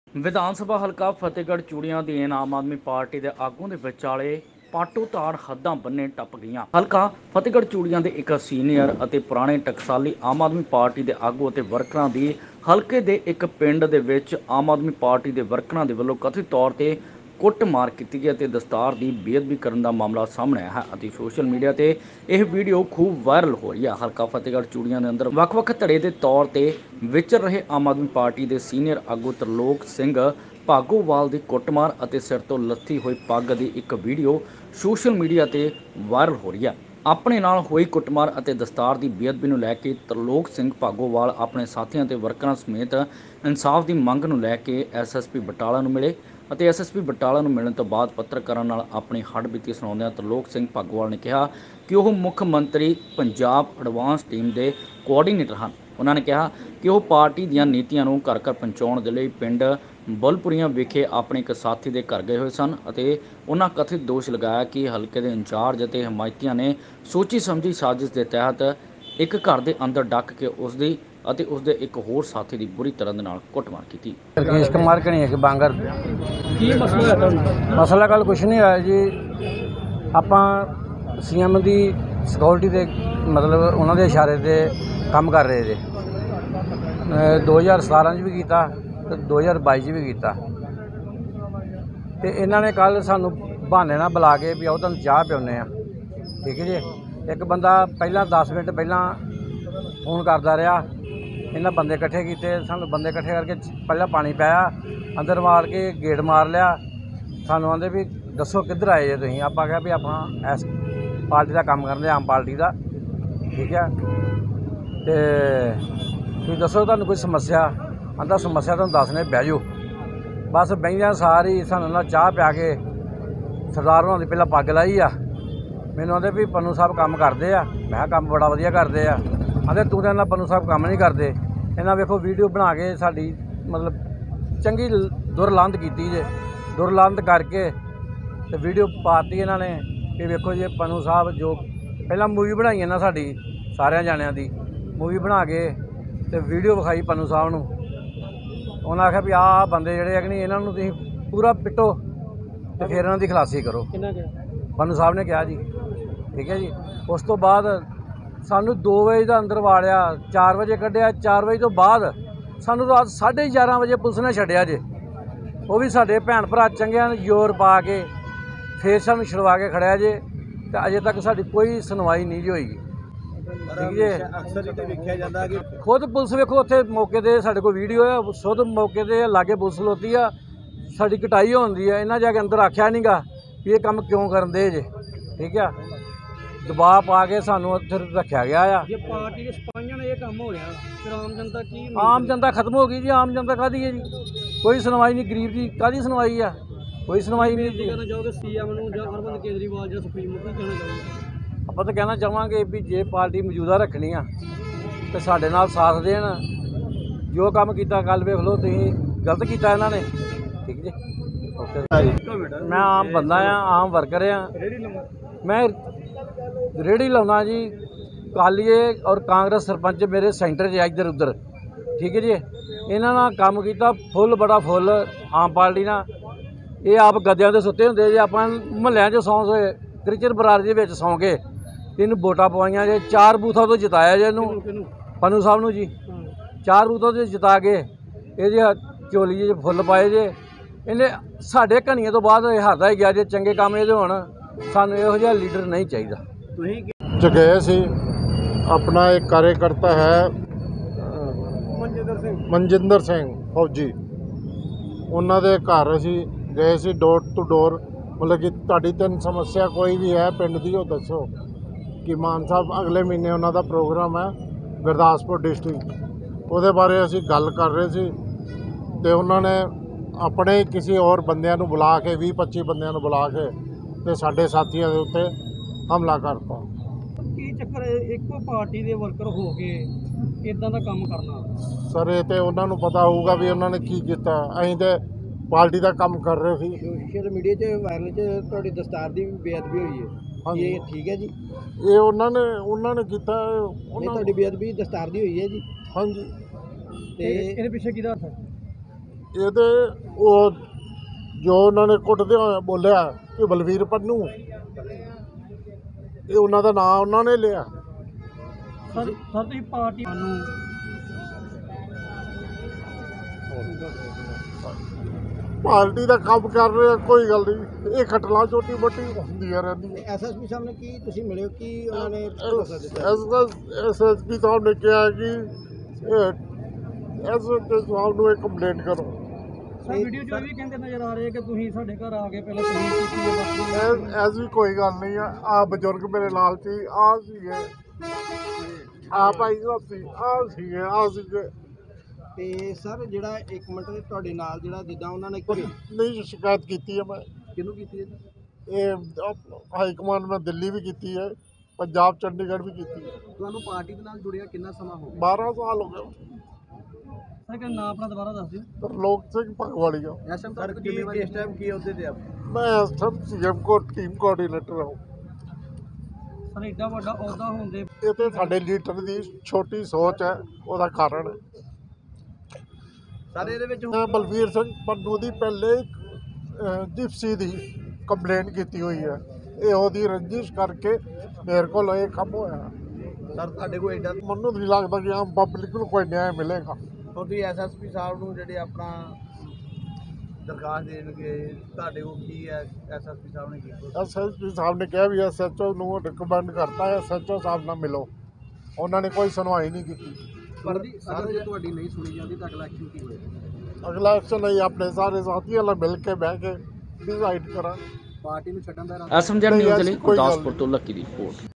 ਵਿਧਾਨ ਸਭਾ ਹਲਕਾ ਫਤਿਹਗੜ੍ਹ ਚੂੜੀਆਂ ਦੀ ਆਮ ਆਦਮੀ ਪਾਰਟੀ ਦੇ ਆਗੂਆਂ ਦੇ ਵਿਚਾਲੇ ਪਾਟੋ ਤਾੜ ਹੱਦਾਂ ਬੰਨੇ ਟੱਪ ਗਈਆਂ। ਹਲਕਾ ਫਤਿਹਗੜ੍ਹ ਚੂੜੀਆਂ ਦੇ ਇੱਕ ਸੀਨੀਅਰ ਅਤੇ ਪੁਰਾਣੇ ਟਕਸਾਲੀ ਆਮ ਆਦਮੀ ਪਾਰਟੀ ਦੇ ਆਗੂ ਅਤੇ ਵਰਕਰਾਂ ਦੀ ਹਲਕੇ ਦੇ ਇੱਕ ਪਿੰਡ ਦੇ ਵਿੱਚ ਆਮ ਆਦਮੀ ਪਾਰਟੀ ਦੇ ਵਰਕਰਾਂ ਦੇ ਵੱਲੋਂ ਕਥਿਤ ਤੌਰ ਤੇ ਕੁੱਟਮਾਰ ਕੀਤੀ ਗਈ ਅਤੇ ਦਸਤਾਰ ਦੀ ਬੇਅਦਬੀ ਕਰਨ ਦਾ ਮਾਮਲਾ ਸਾਹਮਣੇ ਆਇਆ ਹੈ ਅਤੇ ਸੋਸ਼ਲ ਮੀਡੀਆ ਤੇ ਇਹ ਵੀਡੀਓ ਖੂਬ ਵਾਇਰਲ ਹੋ ਰਹੀ ਹੈ। ਹਲਕਾ ਫਤਿਹਗੜ੍ਹ ਚੂੜੀਆਂ ਦੇ ਅੰਦਰ ਵੱਖ-ਵੱਖ ਧੜੇ ਦੇ ਤੌਰ ਤੇ ਵਿਚਰ ਰਹੇ ਆਮ ਆਦਮੀ ਪਾਰਟੀ ਦੇ ਸੀਨੀਅਰ ਆਗੂ ਤਰਲੋਕ ਸਿੰਘ ਭਾਗੋਵਾਲ ਦੀ ਕੁੱਟਮਾਰ ਅਤੇ ਸਿਰ ਤੋਂ ਲੱਥੀ ਹੋਈ ਪੱਗ ਦੀ ਇੱਕ ਵੀਡੀਓ ਸੋਸ਼ਲ ਮੀਡੀਆ ਤੇ ਵਾਇਰਲ ਹੋ ਰਹੀ ਹੈ। ਆਪਣੇ ਨਾਲ ਹੋਈ ਕੁੱਟਮਾਰ ਅਤੇ ਦਸਤਾਰ ਦੀ ਬੇਅਦਬੀ ਨੂੰ ਲੈ ਕੇ ਤਰਲੋਕ ਸਿੰਘ ਭਾਗੋਵਾਲ ਆਪਣੇ ਸਾਥੀਆਂ ਤੇ ਵਰਕਰਾਂ ਸਮੇਤ ਇਨਸਾਫ ਦੀ ਮੰਗ ਨੂੰ ਲੈ ਕੇ ਐਸਐਸਪੀ ਬਟਾਲਾ ਨੂੰ ਮਿਲੇ ਅਤੇ ਐਸਐਸਪੀ ਬਟਾਲਾ ਨੂੰ ਮਿਲਣ ਤੋਂ ਬਾਅਦ ਪੱਤਰਕਾਰਾਂ ਨਾਲ ਆਪਣੀ ਹੱਡਬੀਤੀ ਸੁਣਾਉਂਦਿਆਂ ਤਰਲੋਕ ਸਿੰਘ ਭਾਗੋਵਾਲ ਨੇ ਕਿਹਾ ਕਿ ਉਹ ਮੁੱਖ ਮੰਤਰੀ ਪੰਜਾਬ ਐਡਵਾਂਸ ਟੀਮ ਦੇ ਕੋਆਰਡੀਨੇਟਰ ਹਨ। ਉਹਨਾਂ ਨੇ ਕਿਹਾ ਕਿ ਉਹ ਪਾਰਟੀ ਦੀਆਂ ਨੀਤੀਆਂ ਨੂੰ ਘਰ ਘਰ ਪਹੁੰਚਾਉਣ ਦੇ ਲਈ ਪਿੰਡ ਬੁੱਲਪੁਰੀਆਂ ਵਿਖੇ ਆਪਣੇ ਇੱਕ ਸਾਥੀ ਦੇ ਘਰ ਗਏ ਹੋਏ ਸਨ ਅਤੇ ਉਹਨਾਂ ਕਥਿਤ ਦੋਸ਼ ਲਗਾਇਆ ਕਿ ਹਲਕੇ ਦੇ ਇੰਚਾਰਜ ਅਤੇ ਹਮਾਇਤੀਆਂ ਨੇ ਸੋਚੀ ਸਮਝੀ ਸਾਜ਼ਿਸ਼ ਦੇ ਤਹਿਤ ਇੱਕ ਘਰ ਦੇ ਅੰਦਰ ਡੱਕ ਕੇ ਉਸਦੀ ਅਤੇ ਉਸਦੇ ਇੱਕ ਹੋਰ ਸਾਥੀ ਦੀ ਬੁਰੀ ਤਰ੍ਹਾਂ ਦੇ ਨਾਲ ਕੁੱਟਮਾਰ ਕੀਤੀ। ਰਕੇਸ਼ ਕੁਮਾਰ ਕਣੀਕ ਬਾਂਗਰ ਕੀ ਮਸਲਾ ਹੈ ਤੁਹਾਨੂੰ? ਮਸਲਾ ਕੱਲ ਕੁਛ ਨਹੀਂ ਹੋਇਆ ਜੀ। ਆਪਾਂ ਸੀਐਮ ਦੀ ਸਿਕਿਉਰਿਟੀ ਦੇ ਮਤਲਬ ਉਹਨਾਂ ਦੇ ਇਸ਼ਾਰੇ ਤੇ ਕੰਮ ਕਰ ਰਹੇ ਜੇ। 2017 'ਚ ਵੀ ਕੀਤਾ ਤੇ 2022 'ਚ ਵੀ ਕੀਤਾ ਤੇ ਇਹਨਾਂ ਨੇ ਕੱਲ ਸਾਨੂੰ ਬਹਾਨੇ ਨਾਲ ਬੁਲਾ ਕੇ ਵੀ ਆਓ ਤੁਹਾਨੂੰ ਚਾਹ ਪਿਆਉਂਦੇ ਆ। ਠੀਕ ਹੈ ਜੀ। ਇੱਕ ਬੰਦਾ ਪਹਿਲਾਂ 10 ਮਿੰਟ ਪਹਿਲਾਂ ਫੋਨ ਕਰਦਾ ਰਿਹਾ। ਇਹਨਾਂ ਬੰਦੇ ਇਕੱਠੇ ਕੀਤੇ, ਸਾਨੂੰ ਬੰਦੇ ਇਕੱਠੇ ਕਰਕੇ ਪਹਿਲਾਂ ਪਾਣੀ ਪਾਇਆ, ਅੰਦਰ ਮਾਰ ਕੇ ਗੇਟ ਮਾਰ ਲਿਆ। ਸਾਨੂੰ ਆਂਦੇ ਵੀ ਦੱਸੋ ਕਿੱਧਰ ਆਏ ਜੇ ਤੁਸੀਂ। ਆਪਾਂ ਕਿਹਾ ਵੀ ਆਪਾਂ ਇਸ ਪਾਰਟੀ ਦਾ ਕੰਮ ਕਰਦੇ, ਆਮ ਪਾਰਟੀ ਦਾ। ਠੀਕ ਹੈ। ਤੇ ਤੁਸੀਂ ਦੱਸੋ ਤੁਹਾਨੂੰ ਕੋਈ ਸਮੱਸਿਆ। ਆਂਦਾ ਸਮੱਸਿਆ ਤੁਹਾਨੂੰ ਦੱਸਣੇ, ਬਹਿ ਜਾਓ। ਬਸ ਬਹਿੰਦਿਆਂ ਸਾਰੀ ਸਾਨੂੰ ਨਾਲ ਚਾਹ ਪਿਆ ਕੇ ਸਰਦਾਰ ਹੋਣਾ ਦੀ ਪਹਿਲਾਂ ਪੱਗ ਲਾਈ ਆ। ਮੈਨੂੰ ਆਂਦੇ ਵੀ ਪੰਨੂ ਸਾਹਿਬ ਕੰਮ ਕਰਦੇ ਆ। ਮੈਂ ਕਿਹਾ ਕੰਮ ਬੜਾ ਵਧੀਆ ਕਰਦੇ ਆ। ਆਂਦੇ ਤੂੰ ਤਾਂ ਇਹਨਾਂ ਪੰਨੂ ਸਾਹਿਬ ਕੰਮ ਨਹੀਂ ਕਰਦੇ। ਇਹਨਾਂ ਵੇਖੋ ਵੀਡੀਓ ਬਣਾ ਕੇ ਸਾਡੀ ਮਤਲਬ ਚੰਗੀ ਦੁਰਲੰਧ ਕੀਤੀ ਜੇ। ਦੁਰਲੰਧ ਕਰਕੇ ਤੇ ਵੀਡੀਓ ਪਾਤੀ ਇਹਨਾਂ ਨੇ ਕਿ ਵੇਖੋ ਜੀ ਪੰਨੂ ਸਾਹਿਬ ਜੋ ਪਹਿਲਾਂ ਮੂਵੀ ਬਣਾਈ ਇਹਨਾਂ ਸਾਡੀ ਸਾਰਿਆਂ ਜਾਣਿਆਂ ਦੀ ਮੂਵੀ ਬਣਾ ਕੇ ਤੇ ਵੀਡੀਓ ਵਿਖਾਈ ਪੰਨੂ ਸਾਹਿਬ ਨੂੰ। ਉਹਨਾਂ ਆਖਿਆ ਵੀ ਆਹ ਬੰਦੇ ਜਿਹੜੇ ਹੈ ਕਿ ਨਹੀਂ ਇਹਨਾਂ ਨੂੰ ਤੁਸੀਂ ਪੂਰਾ ਪਿੱਟੋ ਤੇ ਫਿਰ ਇਹਨਾਂ ਦੀ ਖਲਾਸੀ ਕਰੋ। ਪੰਨੂ ਸਾਹਿਬ ਨੇ ਕਿਹਾ ਜੀ। ਠੀਕ ਹੈ ਜੀ। ਉਸ ਤੋਂ ਬਾਅਦ ਸਾਨੂੰ 2 ਵਜੇ ਦਾ ਅੰਦਰ ਵਾੜਿਆ, 4 ਵਜੇ ਕੱਢਿਆ। 4 ਵਜੇ ਤੋਂ ਬਾਅਦ ਸਾਨੂੰ ਰਾਤ 11:30 ਵਜੇ ਪੁਲਿਸ ਨੇ ਛੱਡਿਆ ਜੇ। ਉਹ ਵੀ ਸਾਡੇ ਭੈਣ ਭਰਾ ਚੰਗਿਆਂ ਨੇ ਜ਼ੋਰ ਪਾ ਕੇ ਫੇਰ ਸਾਨੂੰ ਛੁਡਵਾ ਕੇ ਖੜਿਆ ਜੇ ਤੇ ਅਜੇ ਤੱਕ ਸਾਡੀ ਕੋਈ ਸੁਣਵਾਈ ਨਹੀਂ ਜੀ ਹੋਈ। ਠੀਕ ਜੇ। ਅਕਸਰ ਜਿੱਥੇ ਵੇਖਿਆ ਜਾਂਦਾ ਕਿ ਖੁਦ ਪੁਲਿਸ ਵੇਖੋ ਉੱਥੇ ਮੌਕੇ 'ਤੇ ਸਾਡੇ ਕੋਲ ਵੀਡੀਓ ਆ। ਖੁਦ ਮੌਕੇ 'ਤੇ ਲਾਗੇ ਪੁਲਿਸ ਲੋਤੀ ਆ, ਸਾਡੀ ਕਟਾਈ ਹੁੰਦੀ ਆ। ਇਹਨਾਂ ਜਾ ਕੇ ਅੰਦਰ ਆਖਿਆ ਨਹੀਂ ਗਾ ਵੀ ਇਹ ਕੰਮ ਕਿਉਂ ਕਰਨ ਦੇ ਜੇ। ਠੀਕ ਆ। ਦਬਾਅ ਪਾ ਕੇ ਸਾਨੂੰ ਉੱਥੇ ਰੱਖਿਆ ਗਿਆ ਆ। ਜੇ ਪਾਰਟੀ ਦੇ ਸਿਪਾਹੀਆਂ ਨਾਲ ਇਹ ਕੰਮ ਹੋ ਰਿਹਾ ਫਿਰ ਆਮ ਜਨਤਾ ਕੀ ਆਮ ਜਨਤਾ ਖਤਮ ਹੋ ਗਈ ਜੀ। ਆਮ ਜਨਤਾ ਕਾਹਦੀ ਹੈ ਜੀ? ਕੋਈ ਸੁਣਵਾਈ ਨਹੀਂ। ਗਰੀਬ ਦੀ ਕਾਹਦੀ ਸੁਣਵਾਈ ਆ? ਕੋਈ ਸੁਣਵਾਈ ਨਹੀਂ ਜੀ। ਕਹਿਣਾ ਚਾਹੋਗੇ ਸੀਐਮ ਨੂੰ ਜਾਂ ਅਰਵਿੰਦ ਕੇਜਰੀਵਾਲ ਜਾਂ ਸੁਪਰੀਮ ਨੂੰ ਕੀ ਕਹਿਣਾ ਚਾਹੋਗੇ? ਆਪਾਂ ਤਾਂ ਕਹਿਣਾ ਚਾਹਾਂਗੇ ਵੀ ਜੇ ਪਾਰਟੀ ਮੌਜੂਦਾ ਰੱਖਣੀ ਆ ਤੇ ਸਾਡੇ ਨਾਲ ਸਾਥ ਦੇਣ। ਜੋ ਕੰਮ ਕੀਤਾ ਕੱਲ ਵੇਖ ਲਓ ਤੁਸੀਂ, ਗਲਤ ਕੀਤਾ ਇਹਨਾਂ ਨੇ। ਠੀਕ ਜੀ। ਓਕੇ। ਮੈਂ ਆਮ ਬੰਦਾ ਆ, ਆਮ ਵਰਕਰ ਆ। ਮੈਂ ਰੇਹੜੀ ਲਾਉਣਾ ਜੀ। ਕਾਲੀਏ ਔਰ ਕਾਂਗਰਸ ਸਰਪੰਚ ਮੇਰੇ ਸੈਂਟਰ 'ਚ ਇੱਧਰ ਉੱਧਰ। ਠੀਕ ਹੈ ਜੀ। ਇਹਨਾਂ ਨਾਲ ਕੰਮ ਕੀਤਾ ਫੁੱਲ, ਬੜਾ ਫੁੱਲ ਆਮ ਪਾਰਟੀ ਨਾਲ। ਇਹ ਆਪ ਗੱਦਿਆਂ 'ਤੇ ਸੁੱਤੇ ਹੁੰਦੇ ਜੇ। ਆਪਾਂ ਮੁਹੱਲਿਆਂ 'ਚ ਸੌਂ ਸੋਏ ਕ੍ਰਿਚਰ ਬਰਾਦਰੀ ਦੇ ਵਿੱਚ ਸੌਂ ਕੇ ਇਹਨੂੰ ਵੋਟਾਂ ਪਵਾਈਆਂ ਜੇ। 4 ਬੂਥਾਂ ਤੋਂ ਜਿਤਾਇਆ ਜੇ ਇਹਨੂੰ, ਪੰਨੂ ਸਾਹਿਬ ਨੂੰ ਜੀ। 4 ਬੂਥਾਂ ਤੋਂ ਜਿਤਾ ਕੇ ਇਹਦੇ ਝੋਲੀ 'ਚ ਫੁੱਲ ਪਾਏ ਜੇ। ਇਹਨੇ ਸਾਡੇ ਘਣੀਆਂ ਤੋਂ ਬਾਅਦ ਇਹ ਹਾਰਦਾ ਹੀ ਗਿਆ ਜੇ। ਚੰਗੇ ਕੰਮ ਇਹਦੇ ਹੋਣ। ਸਾਨੂੰ ਇਹੋ ਜਿਹਾ ਲੀਡਰ ਨਹੀਂ ਚਾਹੀਦਾ। ਤੁਸੀਂ ਗਏ ਸੀ ਆਪਣਾ ਇੱਕ ਕਾਰਜਕਰਤਾ ਹੈ ਮਨਜਿੰਦਰ ਸਿੰਘ ਫੌਜੀ, ਉਹਨਾਂ ਦੇ ਘਰ ਅਸੀਂ ਗਏ ਸੀ ਡੋਰ ਟੂ ਡੋਰ। ਮਤਲਬ ਕਿ ਤੁਹਾਡੀ ਤਿੰਨ ਸਮੱਸਿਆ ਕੋਈ ਵੀ ਹੈ ਪਿੰਡ ਦੀ ਉਹ ਦੱਸੋ। ਕਿ ਮਾਨ ਸਾਹਿਬ ਅਗਲੇ ਮਹੀਨੇ ਉਹਨਾਂ ਦਾ ਪ੍ਰੋਗਰਾਮ ਹੈ ਗੁਰਦਾਸਪੁਰ ਡਿਸਟ੍ਰਿਕਟ, ਉਹਦੇ ਬਾਰੇ ਅਸੀਂ ਗੱਲ ਕਰ ਰਹੇ ਸੀ ਤੇ ਉਹਨਾਂ ਨੇ ਆਪਣੇ ਕਿਸੇ ਹੋਰ ਬੰਦਿਆਂ ਨੂੰ ਬੁਲਾ ਕੇ 20-25 ਬੰਦਿਆਂ ਨੂੰ ਬੁਲਾ ਕੇ ਤੇ ਸਾਡੇ ਸਾਥੀਆਂ ਦੇ ਉੱਤੇ ਹਮਲਾ ਕਰਤਾ। ਕੀ ਚੱਕਰ ਇੱਕੋ ਪਾਰਟੀ ਦੇ ਵਰਕਰ ਹੋ ਕੇ ਇਦਾਂ ਦਾ ਕੰਮ ਕਰਨਾ? ਸਰ ਇਹ ਤੇ ਉਹਨਾਂ ਨੂੰ ਪਤਾ ਹੋਊਗਾ ਵੀ ਉਹਨਾਂ ਨੇ ਕੀ ਕੀਤਾ। ਅਸੀਂ ਤੇ ਪਾਰਟੀ ਦਾ ਕੰਮ ਕਰ ਰਹੇ ਸੀ। ਸੋਸ਼ਲ ਮੀਡੀਆ 'ਚ ਵਾਇਰਲ 'ਚ ਤੁਹਾਡੀ ਦਸਤਾਰ ਦੀ ਬੇਅਦਬੀ ਹੋਈ ਹੈ। ਹਾਂਜੀ। ਇਹ ਠੀਕ ਹੈ ਜੀ? ਇਹ ਉਹਨਾਂ ਨੇ ਕੀਤਾ। ਤੁਹਾਡੀ ਬੇਅਦਬੀ ਦਸਤਾਰ ਦੀ ਹੋਈ ਹੈ ਜੀ? ਹਾਂਜੀ। ਤੇ ਇਹਦੇ ਪਿੱਛੇ ਕਿਹਦਾ ਹੱਥ ਹੈ? ਇਹਦੇ ਉਹ ਜੋ ਉਹਨਾਂ ਨੇ ਕੁੱਟਦੇ ਹੋਏ ਬੋਲਿਆ ਕਿ ਬਲਵੀਰ ਪੰਨੂ, ਇਹ ਉਹਨਾਂ ਦਾ ਨਾਂ ਉਹਨਾਂ ਨੇ ਲਿਆ। ਸਰ ਤੁਸੀਂ ਪਾਰਟੀ ਨੂੰ ਪਾਰਟੀ ਦਾ ਕੰਮ ਕਰ ਰਹੇ ਆ, ਕੋਈ ਗੱਲ ਨਹੀਂ, ਇਹ ਘਟਨਾ ਛੋਟੀ ਮੋਟੀ ਹੁੰਦੀਆਂ ਰਹਿੰਦੀਆਂ। ਐਸਐਸਪੀ ਸਾਹਿਬ ਨੇ ਕੀ ਤੁਸੀਂ ਮਿਲੇ ਹੋ, ਕੀ ਉਹਨਾਂ ਨੇ ਐਸਐਸਪੀ ਸਾਹਿਬ ਨੇ ਕਿਹਾ ਕਿ ਐਸਐਸਪੀ ਸਾਹਿਬ ਨੂੰ ਇਹ ਕੰਪਲੇਂਟ ਕਰੋ। ਸਰ ਵੀਡੀਓ 'ਚ ਇਹ ਵੀ ਕਹਿੰਦੇ ਨਜ਼ਰ ਆ ਰਹੇ ਕਿ ਤੁਸੀਂ ਸਾਡੇ ਘਰ ਆ ਕੇ ਪਹਿਲਾਂ ਤੁਸੀਂ ਕੀਤੀ ਹੈ ਬਸ। ਐਸੀ ਕੋਈ ਗੱਲ ਨਹੀਂ ਆ ਬਜ਼ੁਰਗ ਮੇਰੇ ਨਾਲ ਸੀ, ਆ ਸੀਗੇ, ਆ ਭਾਈ ਸਾਹਿਬ ਸੀ, ਆ ਸੀਗੇ। ਤੇ ਸਰ ਜਿਹੜਾ 1 ਮਿੰਟ ਦੇ ਤੁਹਾਡੇ ਨਾਲ ਜਿਹੜਾ ਜਿੱਦਾਂ ਉਹਨਾਂ ਨੇ ਨਹੀਂ ਸ਼ਿਕਾਇਤ ਕੀਤੀ ਹੈ ਮੈਂ। ਕਿਹਨੂੰ ਕੀਤੀ ਹੈ? ਇਹ ਹਾਈ ਕਮਾਂਡ ਮੈਂ ਦਿੱਲੀ ਵੀ ਕੀਤੀ ਹੈ, ਪੰਜਾਬ ਚੰਡੀਗੜ੍ਹ ਵੀ ਕੀਤੀ ਹੈ। ਤੁਹਾਨੂੰ ਪਾਰਟੀ ਦੇ ਨਾਲ ਜੁੜਿਆ ਕਿੰਨਾ ਸਮਾਂ ਹੋ 12 ਸਾਲ ਹੋ ਗਏ। ਸਰ ਕਿ ਨਾਮ ਆਪਣਾ ਦੁਬਾਰਾ ਦੱਸ ਦਿਓ। ਤਰਲੋਕ ਸਿੰਘ ਭਗਵਾਲੀਆ। ਗਿਆ ਐਸਐਮ ਸਾਹਿਬ ਕਿਸ ਟਾਈਮ ਕੀ ਅਹੁਦੇ ਤੇ ਆਪ? ਮੈਂ ਇਸ ਟਾਈਮ ਸੀਐਮ ਕੋ ਟੀਮ ਕੋਆਰਡੀਨੇਟਰ ਹਾਂ। ਸਰ ਏਡਾ ਵੱਡਾ ਅਹੁਦਾ ਹੋਣ ਦੇ ਇਹ ਤੇ ਸਾਡੇ ਲੀਡਰ ਦੀ ਛੋਟੀ ਸੋਚ ਹੈ, ਉਹਦਾ ਕਾਰਨ ਹੈ। ਸਾਰੇ ਇਹਦੇ ਵਿੱਚ ਮੈਂ ਬਲਵੀਰ ਸਿੰਘ ਪੰਨੂ ਦੀ ਪਹਿਲੇ ਜਿਪਸੀ ਦੀ ਕੰਪਲੇਂਟ ਕੀਤੀ ਹੋਈ ਹੈ। ਇਹ ਉਹਦੀ ਰੰਜਿਸ਼ ਕਰਕੇ ਮੇਰੇ ਕੋਲ ਇਹ ਕੰਮ ਹੋਇਆ। ਸਰ ਤੁਹਾਡੇ ਕੋਲ ਐਡਾ ਮੈਨੂੰ ਨਹੀਂ ਲੱਗਦਾ ਕਿ ਆਮ ਪਬਲਿਕ ਨੂੰ ਕੋਈ ਨਿਆਂ ਮਿਲੇਗਾ। ਤੁਸੀਂ ਐਸਐਸਪੀ ਸਾਹਿਬ ਨੂੰ ਜਿਹੜੇ ਆਪਣਾ ਦਰਖਾਸਤ ਦੇਣਗੇ, ਤੁਹਾਡੇ ਕੋਲ ਕੀ ਹੈ ਐਸਐਸਪੀ ਸਾਹਿਬ ਨੇ ਕੀਤਾ? ਐਸਐਸਪੀ ਸਾਹਿਬ ਨੇ ਕਿਹਾ ਵੀ ਐਸਐਚਓ ਨੂੰ ਰਿਕਮੈਂਡ ਕਰਤਾ ਹੈ, ਐਸਐਚਓ ਸਾਹਿਬ ਨਾਲ ਮਿਲੋ। ਉਹਨਾਂ ਨੇ ਕੋਈ ਸੁਣਵਾਈ ਨਹੀਂ ਕੀਤੀ। ਪਰ ਸਰ ਜੇ ਤੁਹਾਡੀ ਨਹੀਂ ਸੁਣੀ ਜਾਂਦੀ ਤਾਂ ਅਗਲਾ ਐਕਸ਼ਨ ਕੀ ਹੋਏਗਾ? ਅਗਲਾ ਐਕਸ਼ਨ ਨਹੀਂ, ਆਪਣੇ ਸਾਰੇ ਸਾਥੀਆਂ ਨਾਲ ਮਿਲ ਕੇ ਬਹਿ ਕੇ ਡਿਸਾਈਡ ਕਰਾਂ। ਪਾਰਟੀ ਨੂੰ ਛੱਡਣ ਦਾ ਐਸਐਮਜੈਡ ਨਹੀਂ, ਨਿਊਜ਼ ਐਸੀ ਲਈ ਕੋਈ ਗੱਲ ਗੁਰਦਾਸਪੁਰ ਤੋਂ ਲੱਕੀ ਦੀ ਰਿਪੋਰਟ।